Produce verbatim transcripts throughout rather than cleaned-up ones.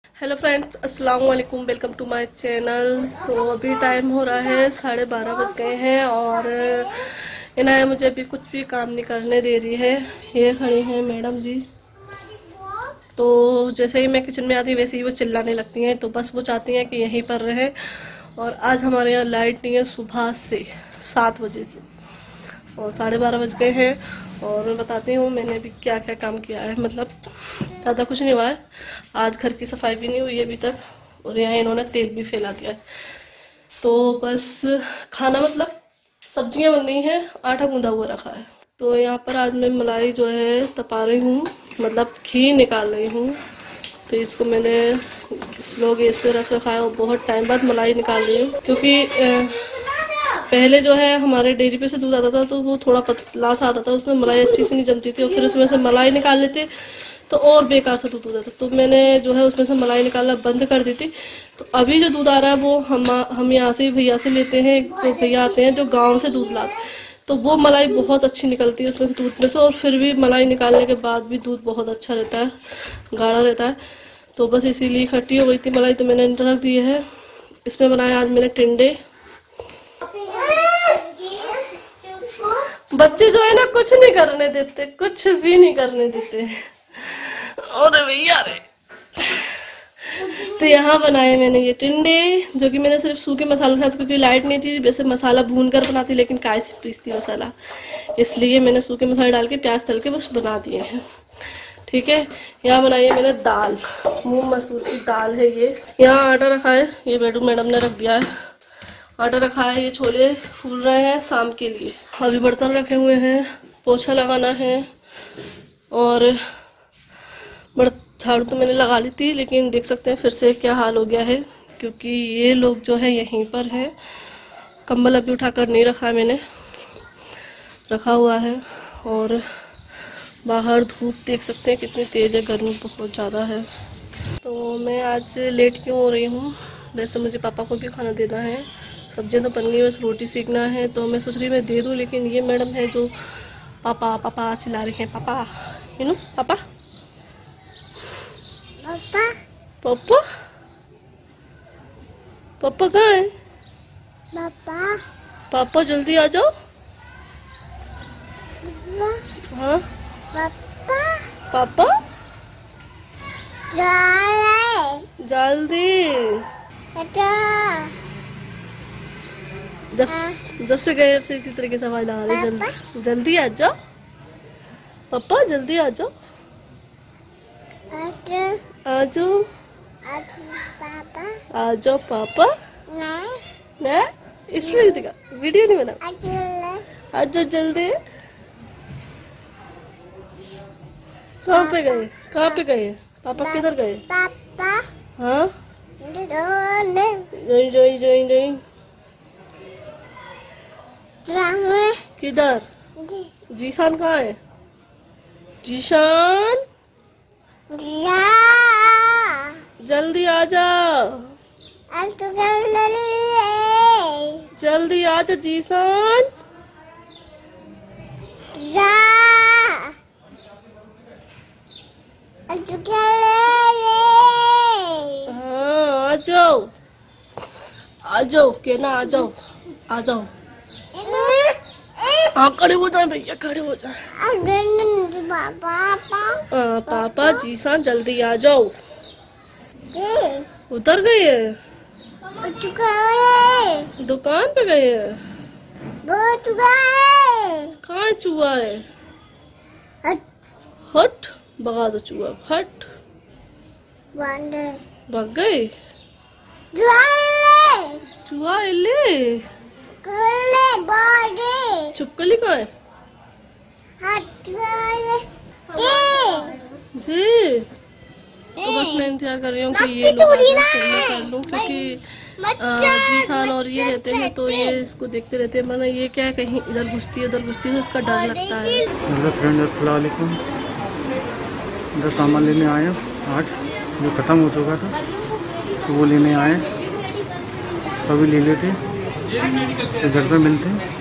Hello friends, अस्सलाम वालेकुम, welcome to my channel. तो अभी टाइम हो रहा है साढ़े बारह बज गए हैं और इन्हें मुझे अभी कुछ भी काम नहीं करने दे रही है। ये खड़ी हैं मैडम जी। तो जैसे ही मैं किचन में आती वैसे ही वो चिल्लाने लगती हैं, तो बस वो चाहती हैं कि यहीं पर रहे। और आज हमारे यहाँ लाइट नहीं है सुबह से सात बजे से, और साढ़े बारह बज गए हैं। और मैं बताती हूँ मैंने अभी क्या क्या काम किया है। मतलब ज़्यादा कुछ नहीं हुआ है। आज घर की सफाई भी नहीं हुई है अभी तक, और यहाँ इन्होंने तेल भी फैला दिया है। तो बस खाना मतलब सब्जियां बन रही हैं, आटा गूंदा हुआ रखा है। तो यहाँ पर आज मैं मलाई जो है तपा रही हूँ, मतलब घी निकाल रही हूँ। तो इसको मैंने स्लो गैस पे रख रखा है और बहुत टाइम बाद मलाई निकाल रही हूँ, क्योंकि पहले जो है हमारे डेयरी पे से दूध आता था तो वो थोड़ा पतला सा आता था, उसमें मलाई अच्छी से नहीं जमती थी, और फिर उसमें से मलाई निकाल लेते तो और बेकार सा दूध होता था। तो मैंने जो है उसमें से मलाई निकालना बंद कर दी थी। तो अभी जो दूध आ रहा है वो हम हम यहाँ से भैया से लेते हैं। तो भैया आते हैं जो गाँव से दूध लाते, तो वो मलाई बहुत अच्छी निकलती है उसमें से दूध में से। और फिर भी मलाई निकालने के बाद भी दूध बहुत अच्छा रहता है, गाढ़ा रहता है। तो बस इसीलिए इकट्ठी हो गई थी मलाई, तो मैंने रख दी है। इसमें बनाए आज मैंने टिंडे। बच्चे जो है ना कुछ नहीं करने देते, कुछ भी नहीं करने देते। अरे भैया रे। तो यहाँ बनाए मैंने ये टिंडे, जो कि मैंने सिर्फ सूखे मसालों के साथ, क्योंकि लाइट नहीं थी। वैसे मसाला भून कर बनाती, लेकिन काय से पीसती मसाला, इसलिए मैंने सूखे मसाले डाल के प्याज तल के बस बना दिए हैं। ठीक है। यहाँ बनाई है मैंने दाल, मूंग मसूर की दाल है ये। यहाँ आटा रखा है, ये बेडरूम मैडम ने रख दिया है। आटा रखा है, ये छोले फूल रहे हैं शाम के लिए। अभी बर्तन रखे हुए हैं, पोछा लगाना है। और झाड़ू तो मैंने लगा ली थी, लेकिन देख सकते हैं फिर से क्या हाल हो गया है, क्योंकि ये लोग जो है यहीं पर है। कंबल अभी उठाकर नहीं रखा है, मैंने रखा हुआ है। और बाहर धूप देख सकते हैं कितनी तेज है, गर्मी बहुत ज़्यादा है। तो मैं आज लेट क्यों हो रही हूँ, वैसे मुझे पापा को भी खाना देना है। सब्जियां तो बन गई, बस रोटी सीखना है। तो मैं सोच रही मैं दे दूं, लेकिन ये मैडम है जो पापा पापा चिल्ला रही हैं। पापा यू नो पापा पापा पापा पापा कहाँ है? पापा पापा जल्दी आ जाओ। हाँ पापा पापा जल्दी। जब जब से गए अब से इसी तरीके से आवाज लगा रही, जल्दी जल्दी आ जाओ पापा, जल्दी आ जाओ आ जाओ आ जाओ पापा। नहीं इसलिए दिखा, वीडियो नहीं बना। आ जाओ जल्दी। कहाँ पे गए, कहाँ पे गए पापा, किधर गए पापा? हाँ जोई जोई जोई जोई। किधर? जीशान कहाँ है? जीशान जल्दी आ जाओ, जल्दी आ जाओ जीशान। हाँ आ जाओ आ जाओ, कहना आ जाओ आ जाओ। हाँ खड़े हो जाए भैया, खड़े हो जाए। पापा पापा जीशान जल्दी आ जाओ। उतर गए है, दुकान पे गए है। कहाँ चूहा है? हट भगा दो चूहा, हट। भाग गए चूहा ले। चुपकली कहाँ है जी? तो बस मैं इंतजार कर रही हूँ कि ये लोग कर लूँ, क्योंकि जीशान और ये रहते हैं तो ये इसको देखते रहते हैं, वरना ये क्या है कहीं इधर घुसती है उधर घुसती है, तो इसका डर लगता है। हेलो फ्रेंड्स, अस्सलाम वालेकुम। इधर सामान लेने आए आज, जो ख़त्म हो चुका था तो वो लेने आए, तभी ले लेते तो घर पे मिलते।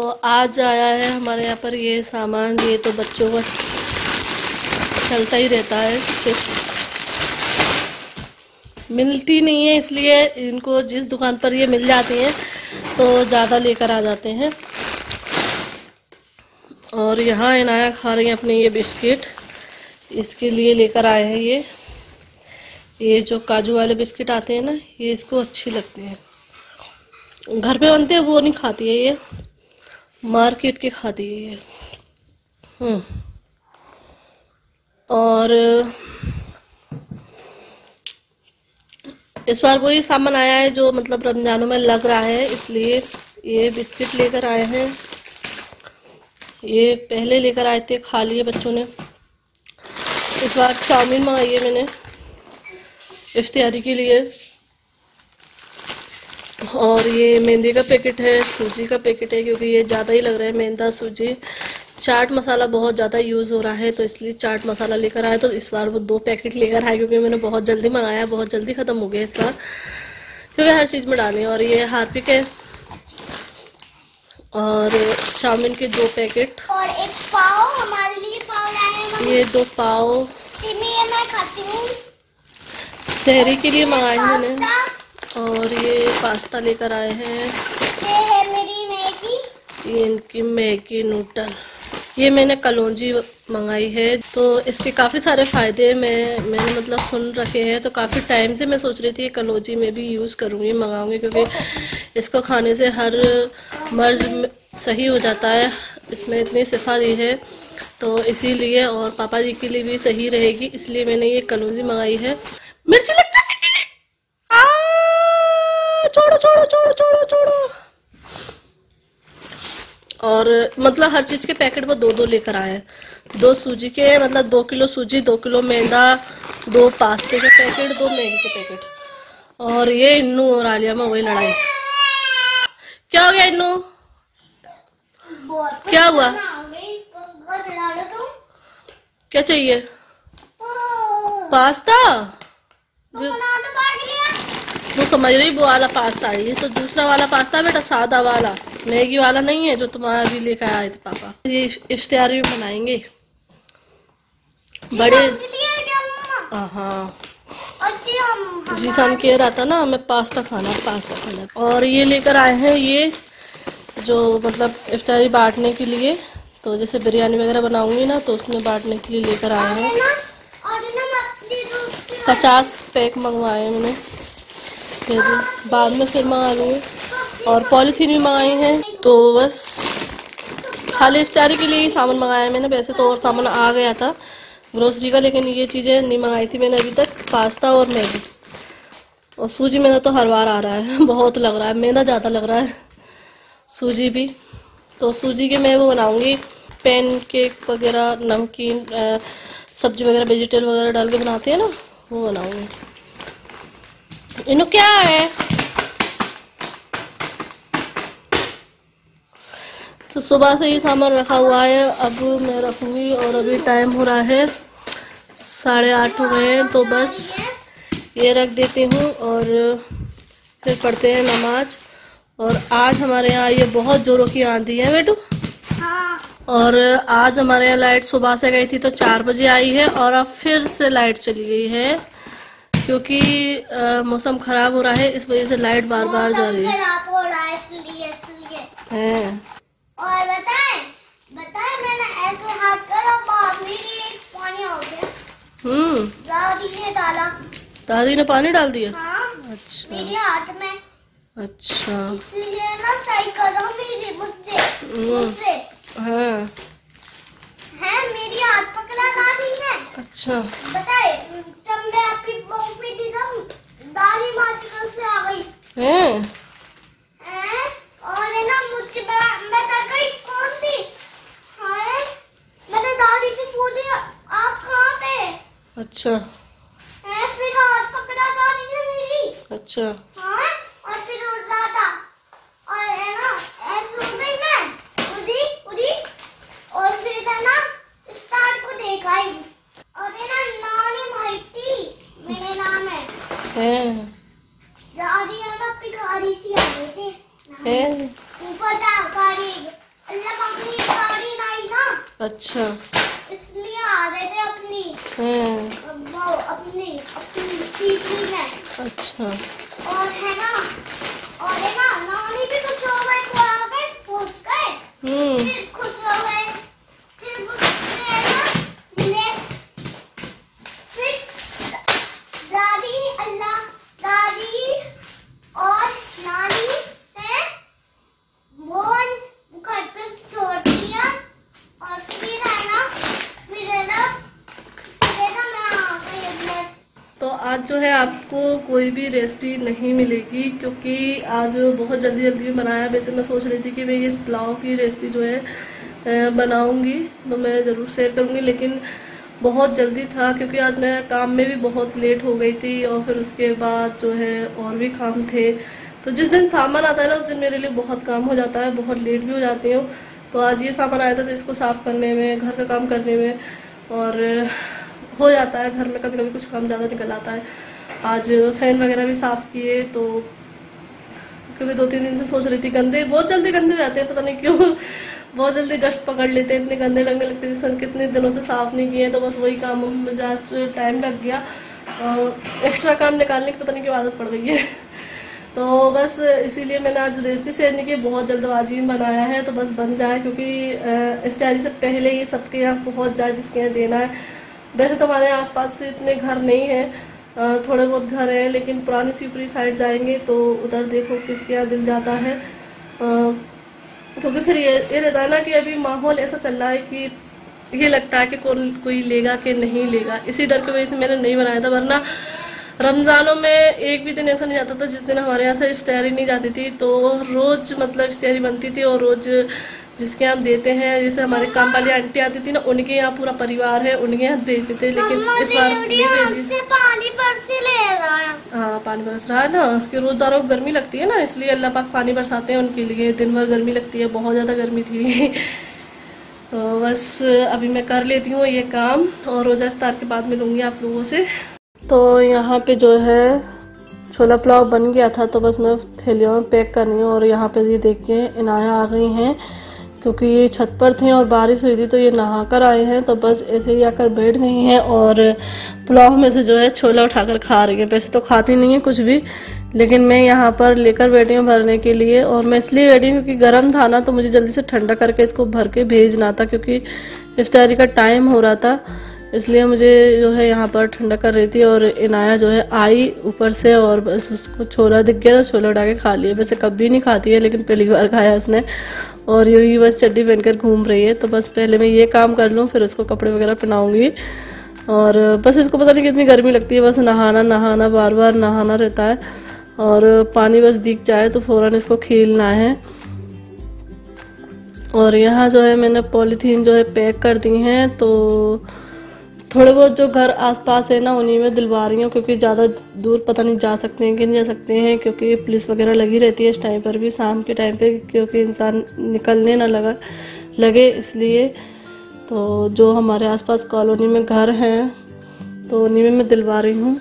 आज आया है हमारे यहाँ पर ये सामान। ये तो बच्चों का चलता ही रहता है, चिप्स मिलती नहीं है इसलिए इनको जिस दुकान पर ये मिल जाती हैं तो ज़्यादा लेकर आ जाते हैं। और यहाँ इनाया खा रही है अपने ये बिस्किट, इसके लिए लेकर आए हैं। ये ये जो काजू वाले बिस्किट आते हैं ना, ये इसको अच्छी लगती हैं। घर पे बनते हैं वो नहीं खाती है, ये मार्केट के खाती है ये। हम्म और इस बार वही सामान आया है जो मतलब रमजानों में लग रहा है, इसलिए ये बिस्किट लेकर आए हैं। ये पहले लेकर आए थे, खा लिए बच्चों ने। इस बार चाउमीन मंगाई है मैंने इफ्तियारी के लिए। और ये मेहंदी का पैकेट है, सूजी का पैकेट है, क्योंकि ये ज़्यादा ही लग रहा है मेहंदा सूजी। चाट मसाला बहुत ज़्यादा यूज़ हो रहा है तो इसलिए चाट मसाला लेकर आए। तो इस बार वो दो पैकेट लेकर आए, क्योंकि मैंने बहुत जल्दी मंगाया, बहुत जल्दी ख़त्म हो गया इस बार, क्योंकि हर चीज़ में डालें। और ये हार्पिक है और चाउमीन के दो पैकेट और एक पाव हमारे लिए पाव लाए हैं। ये दो पाव ये मैं खाती हूँ, सहरी के लिए मंगाए हैं मैंने। और ये पास्ता लेकर आए हैं। ये है मेरी मैगी, ये इनकी मैगी नूडल। ये मैंने कलौंजी मंगाई है। तो इसके काफ़ी सारे फ़ायदे मैं मैंने मतलब सुन रखे हैं, तो काफ़ी टाइम से मैं सोच रही थी कलौंजी में भी यूज़ करूँगी, मंगाऊंगी, क्योंकि इसको खाने से हर मर्ज सही हो जाता है। इसमें इतनी सिफा दी है तो इसीलिए, और पापा जी के लिए भी सही रहेगी, इसलिए मैंने ये कलौंजी मंगाई है। मिर्ची लग जाने के लिए, छोड़ो छोड़ो छोड़ो छोड़ो छोड़ो। और मतलब हर चीज के पैकेट वो दो दो लेकर आए हैं। दो सूजी के मतलब दो किलो सूजी, दो किलो मैदा, दो पास्ते के पैकेट, दो मैगी के पैकेट। और ये इन्नू और आलिया में वही लड़ाई। क्या हो गया इन्नू, क्या हुआ, क्या चाहिए? पास्ता वो समझ रही, वो वाला पास्ता है। ये तो दूसरा वाला पास्ता बेटा, सादा वाला, मैगी वाला नहीं है जो तुम्हारा अभी लेकर आए थे पापा। ये इफ्तियारी में बनाएंगे बड़े। हाँ जीसान कह रहा था ना हमें पास्ता खाना, पास्ता खाना। और ये लेकर आए हैं ये जो मतलब इफ्तारी बांटने के लिए, तो जैसे बिरयानी वगैरह बनाऊंगी ना तो उसमें बांटने के लिए लेकर आए हैं। पचास पैक मंगवाए मैंने, फिर बाद में फिर मंगा लूँगी। और पॉलीथीन भी मंगाई है। तो बस खाली इफ्तारी के लिए ही सामान मंगाया है मैंने। वैसे तो और सामान आ गया था ग्रोसरी का, लेकिन ये चीज़ें नहीं मंगाई थी मैंने अभी तक, पास्ता और मैगी। और सूजी मैदा तो हर बार आ रहा है, बहुत लग रहा है, मैदा ज़्यादा लग रहा है, सूजी भी। तो सूजी के मैं वो बनाऊँगी पैन केक वगैरह, नमकीन, सब्जी वगैरह, वेजिटेबल वगैरह डाल के बनाते हैं ना, वो बनाऊँगी। इन्हों क्या है? तो सुबह से ही सामान रखा हुआ है, अब मैं रखूँगी। और अभी टाइम हो रहा है साढ़े आठ हो गए हैं, तो बस ये रख देती हूँ और फिर पढ़ते हैं नमाज। और आज हमारे यहाँ ये बहुत जोरों की आंधी है बेटू। हाँ। और आज हमारे यहाँ लाइट सुबह से गई थी तो चार बजे आई है, और अब फिर से लाइट चली गई है, क्योंकि मौसम खराब हो रहा है, इस वजह से लाइट बार बार जा रही है। खराब हो रहा है इसलिए इसलिए है। और बताएं बताएं मैंने ऐसे हाथ करा, बाप मेरी एक पानी हो गया। हम्म दादी ने डाला, दादी ने पानी डाल दिया। हाँ, अच्छा मेरे हाथ में। अच्छा इसलिए ना सही करो मेरी मुझसे मुझसे हाँ है, मेरी हाथ पकड़ा दादी ने। अच्छा बताए जब मैं आपकी बहू पे थी तब दादी मार्केट से आ गई है। हैं? और है ना मुझसे मैं मैं कर गई कौन थी? हाँ, मैं तो दादी से पूछी आप कहाँ थे? अच्छा हैं? फिर हाथ पकड़ा दादी ने मेरी। अच्छा हाँ, और फिर उड़ रहा था और है ना ऐसे हो गई मैं उड़ी उड़ी और फिर है ना स्टार को देखा ही। और है ना नानी भाई थी, मेरे नाम है है दादी है ना अपनी गाड़ी से आ गए थे है। ऊपर था गाड़ी अल्लाह पाक ने गाड़ी लाई ना, अच्छा इसलिए आ रहे थे अपनी हैं। वो अपनी अपनी सीखी में। अच्छा और है ना, और है ना, नानी भी खुश हो गए, वो आ गए, पूछ गए, हम्म फिर खुश हो गए, फिर मुझसे है ना मिले, फिर दादी अल्लाह दादी और नानी ने वो घर पे छोड़ दिया। और फिर है ना, फिर है ना, फिर है ना मैं आ गई अपने। तो आज जो है आपको कोई भी रेसिपी नहीं मिलेगी, क्योंकि आज बहुत जल्दी जल्दी में बनाया। वैसे मैं सोच रही थी कि मैं ये पुलाव की रेसिपी जो है बनाऊंगी तो मैं ज़रूर शेयर करूंगी, लेकिन बहुत जल्दी था क्योंकि आज मैं काम में भी बहुत लेट हो गई थी और फिर उसके बाद जो है और भी काम थे। तो जिस दिन सामान आता है ना उस दिन मेरे लिए बहुत काम हो जाता है, बहुत लेट भी हो जाती हूँ। तो आज ये सामान आया था तो इसको साफ़ करने में, घर का काम करने में और हो जाता है। घर में कभी कभी कुछ काम ज़्यादा निकल आता है। आज फ़ैन वगैरह भी साफ़ किए, तो क्योंकि दो तीन दिन से सोच रही थी, गंदे बहुत जल्दी गंदे हो जाते हैं, पता नहीं क्यों बहुत जल्दी डस्ट पकड़ लेते हैं, इतने गंदे लगने लगते थे। सन कितने दिनों से साफ़ नहीं किए, तो बस वही काम मुझे आज टाइम लग गया और एक्स्ट्रा काम निकालने की पता नहीं क्यों आदत पड़ गई है। तो बस इसीलिए मैंने आज रेसिपी शेयर नहीं की, बहुत जल्दबाजी में बनाया है तो बस बन जाए, क्योंकि इस तैयारी से पहले ही सबके यहाँ पहुँच जाए जिसके यहाँ देना है। वैसे तो हमारे आसपास से इतने घर नहीं हैं, थोड़े बहुत घर हैं, लेकिन पुरानी शिवपुरी साइड जाएंगे तो उधर देखो किसके यहाँ दिल जाता है। क्योंकि फिर ये ये रहता है ना कि अभी माहौल ऐसा चल रहा है कि ये लगता है कि कौन कोई लेगा कि नहीं लेगा। इसी डर की वजह से मैंने नहीं बनाया था, वरना रमज़ानों में एक भी दिन ऐसा नहीं जाता था जिस दिन हमारे यहाँ से इफ्तारी नहीं जाती थी। तो रोज़ मतलब इफ्तारी बनती थी और रोज़ जिसके यहाँ हम देते हैं, जैसे हमारे काम वाली आंटी आती थी ना, उनके यहाँ पूरा परिवार है, उनके यहाँ भेजते थे। लेकिन इस बार पानी बरस ले रहा है। हाँ पानी बरस रहा है ना, कि रोजदारों को गर्मी लगती है ना, इसलिए अल्लाह पाक पानी बरसाते हैं उनके लिए। दिन भर गर्मी लगती है, बहुत ज़्यादा गर्मी थी। तो बस अभी मैं कर लेती हूँ ये काम और रोज़ा इफ्तार के बाद मिलूँगी आप लोगों से। तो यहाँ पे जो है छोला पुलाव बन गया था, तो बस मैं थैलियों में पैक कर रही हूँ। और यहाँ पे ये देखिए इनाया आ गई हैं, क्योंकि ये छत पर थे और बारिश हुई थी तो ये नहा कर आए हैं, तो बस ऐसे ही आकर बैठ गई हैं और पुलाव में से जो है छोला उठाकर खा रही है। वैसे तो खाती नहीं है कुछ भी, लेकिन मैं यहाँ पर लेकर बैठी हूँ भरने के लिए। और मैं इसलिए बैठी हूँ क्योंकि गर्म था ना, तो मुझे जल्दी से ठंडा करके इसको भर के भेजना था, क्योंकि इफ्तारी का टाइम हो रहा था, इसलिए मुझे जो है यहाँ पर ठंडा कर रही थी। और इनाया जो है आई ऊपर से और बस उसको छोला दिख गया तो छोला उठा के खा लिया। वैसे कभी नहीं खाती है, लेकिन पहली बार खाया उसने और यूँ बस चड्डी पहनकर घूम रही है। तो बस पहले मैं ये काम कर लूँ, फिर उसको कपड़े वगैरह पहनाऊँगी। और बस इसको पता नहीं कितनी गर्मी लगती है, बस नहाना नहाना बार बार नहाना रहता है और पानी बस दिख जाए तो फ़ौरन इसको खीलना है। और यहाँ जो है मैंने पॉलीथीन जो है पैक कर दी हैं, तो थोड़े बहुत जो घर आसपास है ना उन्हीं में दिलवा रही हूँ, क्योंकि ज़्यादा दूर पता नहीं जा सकते हैं कि नहीं जा सकते हैं, क्योंकि पुलिस वगैरह लगी रहती है इस टाइम पर भी, शाम के टाइम पे, क्योंकि इंसान निकलने ना लगा लगे इसलिए। तो जो हमारे आसपास कॉलोनी में घर हैं तो उन्हीं में मैं दिलवा रही हूँ।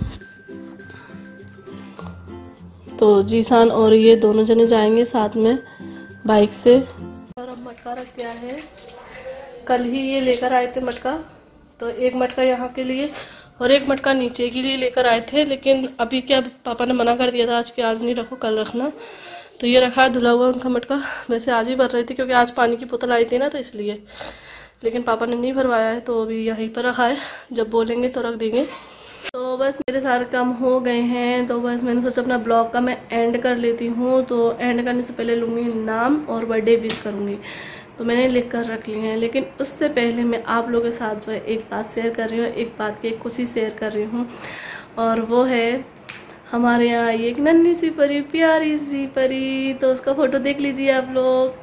तो जीसान और ये दोनों जने जाएंगे साथ में बाइक से। और अब मटका रख गया है, कल ही ये लेकर आए थे मटका, तो एक मटका यहाँ के लिए और एक मटका नीचे के लिए लेकर आए थे। लेकिन अभी क्या पापा ने मना कर दिया था आज के आज नहीं रखो कल रखना, तो ये रखा है धुला हुआ उनका मटका। वैसे आज ही भर रही थी क्योंकि आज पानी की बोतल आई थी ना, तो इसलिए, लेकिन पापा ने नहीं भरवाया है तो अभी यहीं पर रखा है, जब बोलेंगे तो रख देंगे। तो बस मेरे सारे काम हो गए हैं, तो बस मैंने सोचा अपना ब्लॉग का मैं एंड कर लेती हूँ। तो एंड करने से पहले लूँगी नाम और बर्थडे विश करूँगी, तो मैंने लिख कर रख लिए हैं। लेकिन उससे पहले मैं आप लोगों के साथ जो है एक बात शेयर कर रही हूँ, एक बात की एक खुशी शेयर कर रही हूँ, और वो है हमारे यहाँ एक नन्ही सी परी, प्यारी सी परी। तो उसका फोटो देख लीजिए आप लोग।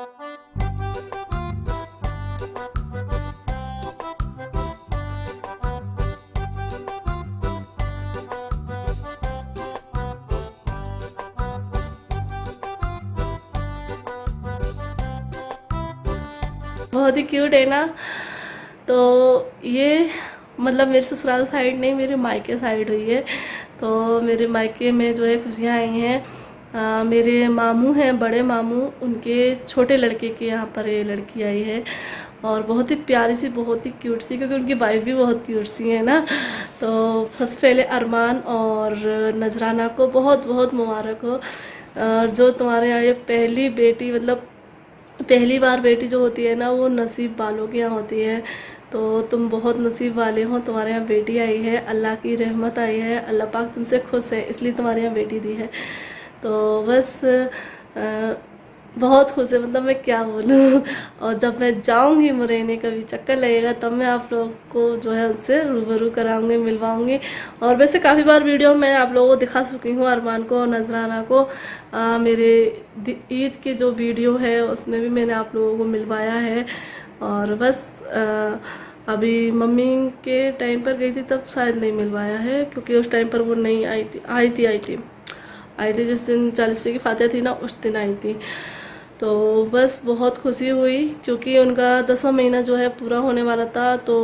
बहुत ही क्यूट है ना। तो ये मतलब मेरे ससुराल साइड नहीं, मेरे मायके साइड हुई है। तो मेरे मायके में जो है खुशियाँ आई हैं, आ, मेरे मामू हैं, बड़े मामू, उनके छोटे लड़के के यहाँ पर ये लड़की आई है और बहुत ही प्यारी सी, बहुत ही क्यूट सी, क्योंकि उनकी वाइफ भी बहुत क्यूट सी है ना। तो सबसे पहले अरमान और नजराना को बहुत बहुत मुबारक हो। और जो तुम्हारे यहाँ ये पहली बेटी, मतलब पहली बार बेटी जो होती है ना, वो नसीब वालों के यहाँ होती है। तो तुम बहुत नसीब वाले हो, तुम्हारे यहाँ बेटी आई है, अल्लाह की रहमत आई है, अल्लाह पाक तुमसे खुश है, इसलिए तुम्हारे यहाँ बेटी दी है। तो बस आ, बहुत खुश है, मतलब मैं क्या बोलूँ। और जब मैं जाऊँगी मुरैना, कभी चक्कर लगेगा, तब मैं आप लोगों को जो है उससे रूबरू कराऊंगी, मिलवाऊंगी। और वैसे काफ़ी बार वीडियो में आप लोगों को दिखा चुकी हूँ, अरमान को और नजराना को। आ, मेरे ईद की जो वीडियो है उसमें भी मैंने आप लोगों को मिलवाया है। और बस आ, अभी मम्मी के टाइम पर गई थी तब शायद नहीं मिलवाया है, क्योंकि उस टाइम पर वो नहीं आई थी आई थी आई थी आई थी जिस दिन चालीसवीं की फातिहा थी ना, उस दिन आई थी। तो बस बहुत खुशी हुई, क्योंकि उनका दसवां महीना जो है पूरा होने वाला था। तो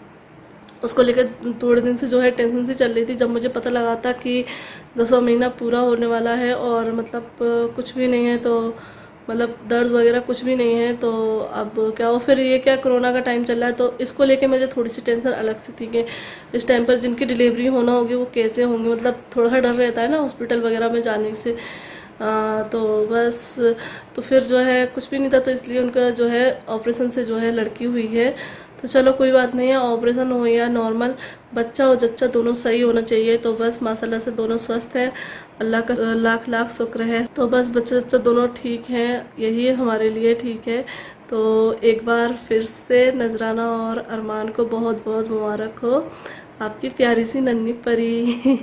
उसको लेकर थोड़े दिन से जो है टेंशन सी चल रही थी। जब मुझे पता लगा था कि दसवां महीना पूरा होने वाला है और मतलब कुछ भी नहीं है, तो मतलब दर्द वगैरह कुछ भी नहीं है, तो अब क्या हो, फिर ये क्या कोरोना का टाइम चल रहा है, तो इसको लेके मुझे थोड़ी सी टेंशन अलग से थी कि इस टाइम पर जिनकी डिलीवरी होना होगी वो कैसे होंगे, मतलब थोड़ा सा डर रहता है ना हॉस्पिटल वगैरह में जाने से। आ, तो बस तो फिर जो है कुछ भी नहीं था, तो इसलिए उनका जो है ऑपरेशन से जो है लड़की हुई है। तो चलो कोई बात नहीं है, ऑपरेशन हो या नॉर्मल, बच्चा और जच्चा दोनों सही होना चाहिए। तो बस माशाल्लाह से दोनों स्वस्थ हैं, अल्लाह का लाख लाख शुक्र है। तो बस बच्चा जच्चा दोनों ठीक हैं, यही हमारे लिए ठीक है। तो एक बार फिर से नजराना और अरमान को बहुत बहुत मुबारक हो, आपकी प्यारी सी नन्ही परी।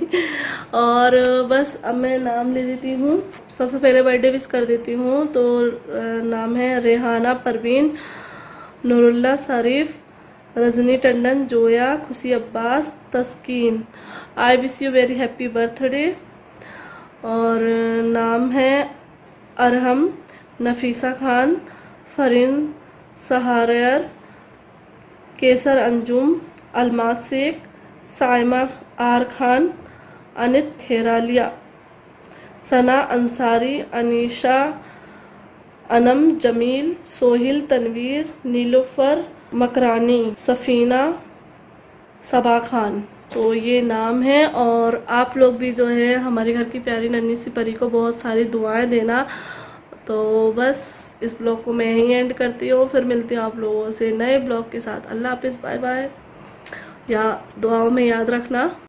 और बस अब मैं नाम ले देती हूँ, सबसे पहले बर्थडे विश कर देती हूँ। तो नाम है रेहाना परवीन, नूरुल्लाह शरीफ, Rajni Tandon, Zoya, Khushi Abbas, Taskeen. I wish you very happy birthday. और नाम है अरहम, नफीसा खान, फरीन सहारयर, केसर अंजुम, अलमास शेख, साइमा आर खान, अनित खेरालिया, सना अंसारी, अनीशा, अनम जमील, सोहिल तनवीर, नीलोफर मकरानी, सफीना, सबा खान। तो ये नाम है। और आप लोग भी जो है हमारे घर की प्यारी नन्ही सी परी को बहुत सारी दुआएं देना। तो बस इस ब्लॉग को मैं यहीं एंड करती हूँ, फिर मिलती हूँ आप लोगों से नए ब्लॉग के साथ। अल्लाह हाफिज़, बाय बाय। या दुआओं में याद रखना।